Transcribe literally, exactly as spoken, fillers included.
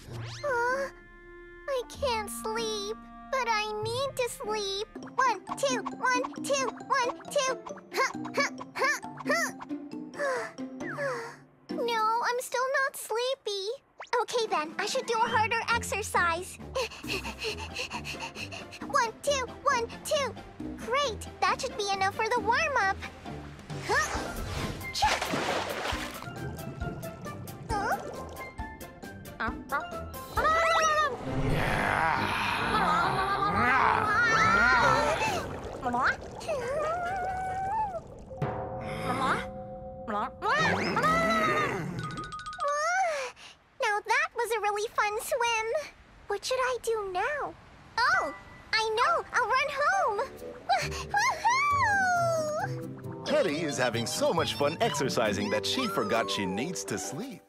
Uh, I can't sleep, but I need to sleep. One, two, one, two, one, two. Huh, huh, huh, huh. No, I'm still not sleepy. Okay then, I should do a harder exercise. One, two, one, two. Great, that should be enough for the warm-up. Huh? Check. Huh? Now that was a really fun swim. What should I do now? Oh, I know. I'll run home. Woohoo! Teddy is having so much fun exercising that she forgot she needs to sleep.